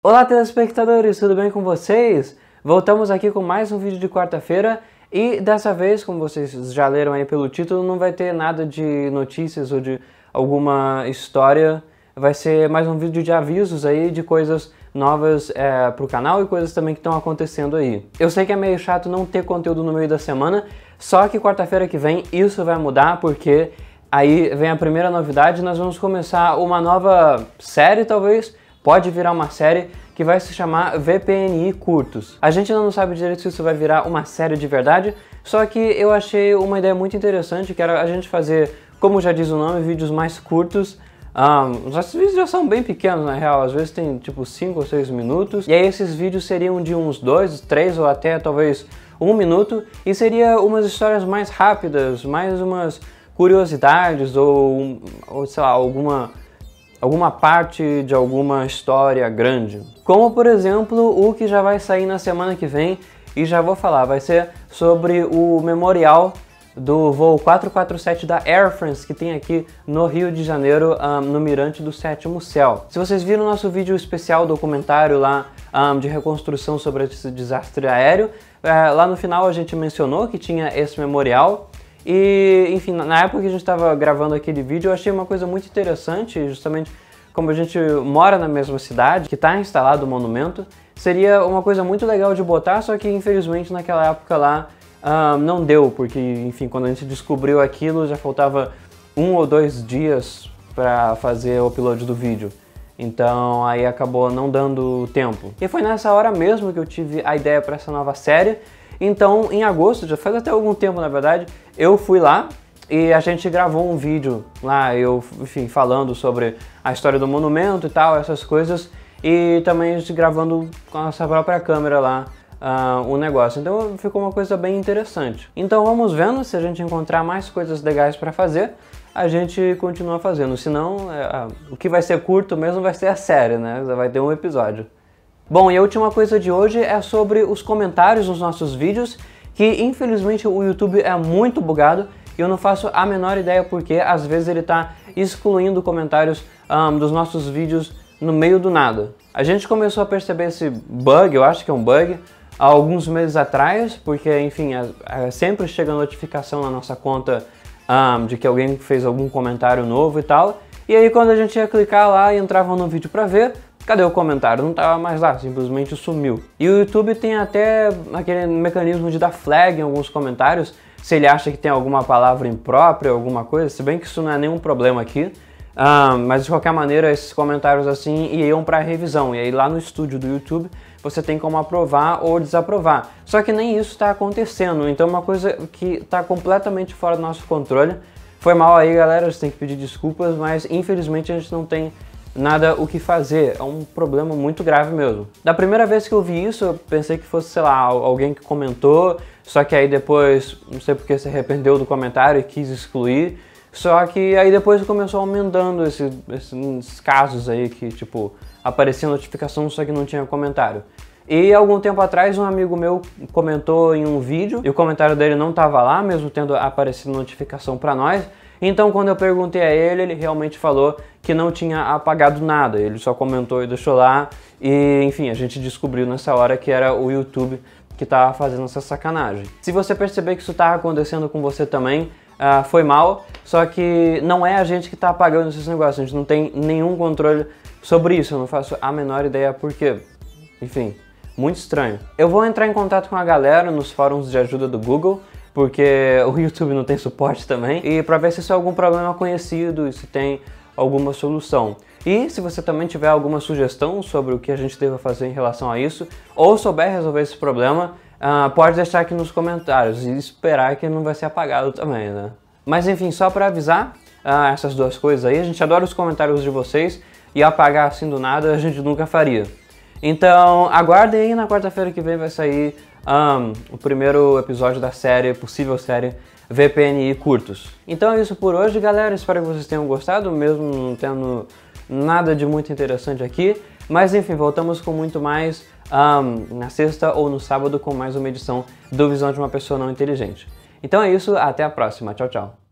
Olá, telespectadores, tudo bem com vocês? Voltamos aqui com mais um vídeo de quarta-feira e dessa vez, como vocês já leram aí pelo título, não vai ter nada de notícias ou de alguma história. Vai ser mais um vídeo de avisos aí de coisas novas pro canal e coisas também que estão acontecendo aí. Eu sei que é meio chato não ter conteúdo no meio da semana, só que quarta-feira que vem isso vai mudar porque aí vem a primeira novidade. Nós vamos começar uma nova série, talvez. Pode virar uma série que vai se chamar VPNI Curtos. A gente ainda não sabe direito se isso vai virar uma série de verdade, só que eu achei uma ideia muito interessante, que era a gente fazer, como já diz o nome, vídeos mais curtos. Os vídeos já são bem pequenos na real, às vezes tem tipo 5 ou 6 minutos, e aí esses vídeos seriam de uns 2, 3 ou até talvez 1 minuto, e seria umas histórias mais rápidas, mais umas curiosidades ou sei lá, alguma parte de alguma história grande. Como, por exemplo, o que já vai sair na semana que vem, e já vou falar, vai ser sobre o memorial do voo 447 da Air France, que tem aqui no Rio de Janeiro, no Mirante do Sétimo Céu. Se vocês viram o nosso vídeo especial documentário lá de reconstrução sobre esse desastre aéreo, lá no final a gente mencionou que tinha esse memorial. E, enfim, na época que a gente estava gravando aquele vídeo, eu achei uma coisa muito interessante, justamente como a gente mora na mesma cidade, que está instalado o monumento, seria uma coisa muito legal de botar, só que infelizmente naquela época lá não deu, porque, enfim, quando a gente descobriu aquilo já faltava 1 ou 2 dias para fazer o upload do vídeo. Então aí acabou não dando tempo. E foi nessa hora mesmo que eu tive a ideia para essa nova série. Então, em agosto, já faz até algum tempo na verdade, eu fui lá e a gente gravou um vídeo lá, enfim, falando sobre a história do monumento e tal, essas coisas, e também a gente gravando com a nossa própria câmera lá o negócio. Então ficou uma coisa bem interessante. Então vamos vendo, se a gente encontrar mais coisas legais para fazer, a gente continua fazendo, senão o que vai ser curto mesmo vai ser a série, né? Vai ter um episódio. Bom, e a última coisa de hoje é sobre os comentários nos nossos vídeos, que infelizmente o YouTube é muito bugado e eu não faço a menor ideia porque às vezes ele está excluindo comentários dos nossos vídeos no meio do nada. A gente começou a perceber esse bug, eu acho que é um bug, há alguns meses atrás, porque enfim, sempre chega notificação na nossa conta de que alguém fez algum comentário novo e tal, e aí quando a gente ia clicar lá e entrava no vídeo para ver, cadê o comentário? Não estava mais lá, simplesmente sumiu. E o YouTube tem até aquele mecanismo de dar flag em alguns comentários, se ele acha que tem alguma palavra imprópria, alguma coisa, se bem que isso não é nenhum problema aqui. Mas de qualquer maneira, esses comentários assim iam para revisão, e aí lá no estúdio do YouTube você tem como aprovar ou desaprovar. Só que nem isso está acontecendo, então é uma coisa que está completamente fora do nosso controle. Foi mal aí, galera, você tem que pedir desculpas, mas infelizmente a gente não tem nada o que fazer, é um problema muito grave mesmo. Da primeira vez que eu vi isso, eu pensei que fosse, sei lá, alguém que comentou, só que aí depois, não sei porque se arrependeu do comentário e quis excluir, só que aí depois começou aumentando esses casos aí que, tipo, aparecia notificação, só que não tinha comentário. E algum tempo atrás um amigo meu comentou em um vídeo e o comentário dele não estava lá, mesmo tendo aparecido notificação para nós. Então quando eu perguntei a ele, ele realmente falou que não tinha apagado nada, ele só comentou e deixou lá, e enfim, a gente descobriu nessa hora que era o YouTube que estava fazendo essa sacanagem. Se você perceber que isso está acontecendo com você também, foi mal, só que não é a gente que está apagando esses negócios, a gente não tem nenhum controle sobre isso, eu não faço a menor ideia por quê. Enfim, muito estranho. Eu vou entrar em contato com a galera nos fóruns de ajuda do Google, porque o YouTube não tem suporte também, e para ver se isso é algum problema conhecido e se tem alguma solução. E se você também tiver alguma sugestão sobre o que a gente deva fazer em relação a isso, ou souber resolver esse problema, pode deixar aqui nos comentários e esperar que ele não vai ser apagado também, né? Mas enfim, só para avisar essas duas coisas aí, a gente adora os comentários de vocês e apagar assim do nada a gente nunca faria. Então aguardem aí, na quarta-feira que vem vai sair o primeiro episódio da série, possível série VPNI Curtos. Então é isso por hoje, galera, espero que vocês tenham gostado, mesmo não tendo nada de muito interessante aqui, mas enfim, voltamos com muito mais na sexta ou no sábado com mais uma edição do Visão de uma Pessoa Não Inteligente. Então é isso, até a próxima, tchau, tchau.